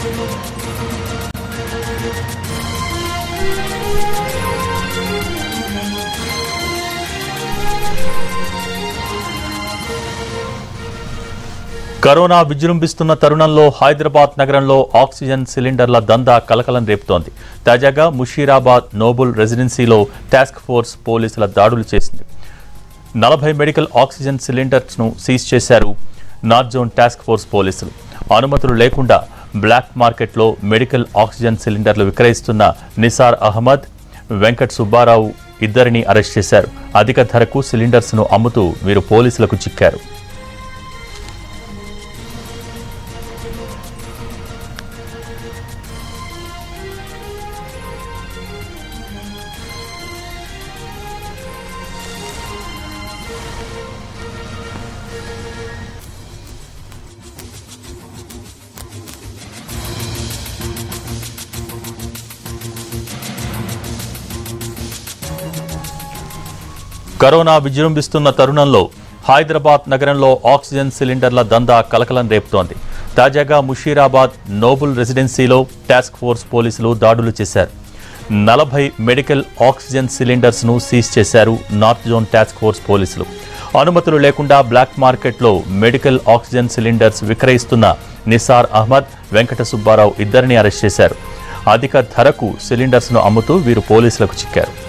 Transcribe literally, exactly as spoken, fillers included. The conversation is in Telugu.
కరోనా విజృంభిస్తున్న తరుణంలో హైదరాబాద్ నగరంలో ఆక్సిజన్ సిలిండర్ల దందా కలకలం రేపుతోంది. తాజాగా ముషీరాబాద్ నోబుల్ రెసిడెన్సీలో టాస్క్ ఫోర్స్ పోలీసుల దాడులు చేసింది. నలభై మెడికల్ ఆక్సిజన్ సిలిండర్స్ ను సీజ్ చేశారు నార్త్ జోన్ టాస్క్ ఫోర్స్ పోలీసులు. అనుమతులు లేకుండా బ్లాక్ మార్కెట్లో మెడికల్ ఆక్సిజన్ సిలిండర్లు విక్రయిస్తున్న నిసార్ అహ్మద్, వెంకట్ సుబ్బారావు ఇద్దరిని అరెస్ట్ చేశారు. అధిక ధరకు సిలిండర్స్ ను అమ్ముతూ వీరు పోలీసులకు చిక్కారు. కరోనా విజృంభిస్తున్న తరుణంలో హైదరాబాద్ నగరంలో ఆక్సిజన్ సిలిండర్ల దందా కలకలం రేపుతోంది. తాజాగా ముషీరాబాద్ నోబుల్ రెసిడెన్సీలో టాస్క్ ఫోర్స్ పోలీసులు దాడులు చేశారు. నలభై మెడికల్ ఆక్సిజన్ సిలిండర్స్ ను సీజ్ చేశారు నార్త్ జోన్ టాస్క్ ఫోర్స్ పోలీసులు. అనుమతులు లేకుండా బ్లాక్ మార్కెట్లో మెడికల్ ఆక్సిజన్ సిలిండర్స్ విక్రయిస్తున్న నిసార్ అహ్మద్, వెంకట సుబ్బారావు ఇద్దరిని అరెస్ట్ చేశారు. అధిక ధరకు సిలిండర్స్ ను అమ్ముతూ వీరు పోలీసులకు చిక్కారు.